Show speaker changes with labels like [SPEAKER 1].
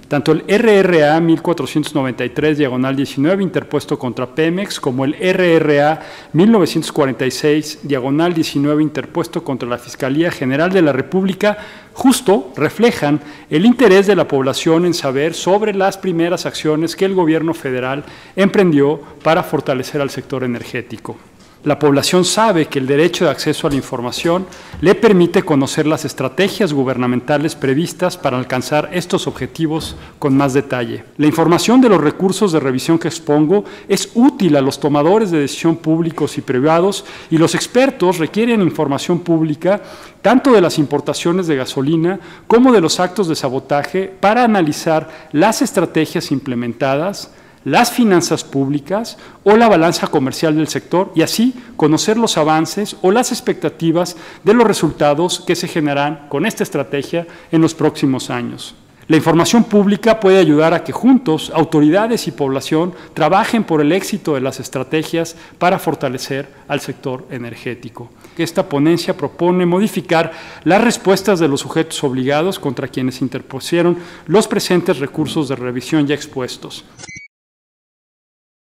[SPEAKER 1] tanto el RRA 1493/19 interpuesto contra Pemex como el RRA 1946/19 interpuesto contra la Fiscalía General de la República justo reflejan el interés de la población en saber sobre las primeras acciones que el gobierno federal emprendió para fortalecer al sector energético. La población sabe que el derecho de acceso a la información le permite conocer las estrategias gubernamentales previstas para alcanzar estos objetivos con más detalle. La información de los recursos de revisión que expongo es útil a los tomadores de decisión públicos y privados, y los expertos requieren información pública tanto de las importaciones de gasolina como de los actos de sabotaje para analizar las estrategias implementadas, las finanzas públicas o la balanza comercial del sector, y así conocer los avances o las expectativas de los resultados que se generarán con esta estrategia en los próximos años. La información pública puede ayudar a que juntos, autoridades y población, trabajen por el éxito de las estrategias para fortalecer al sector energético. Esta ponencia propone modificar las respuestas de los sujetos obligados contra quienes interpusieron los presentes recursos de revisión ya expuestos.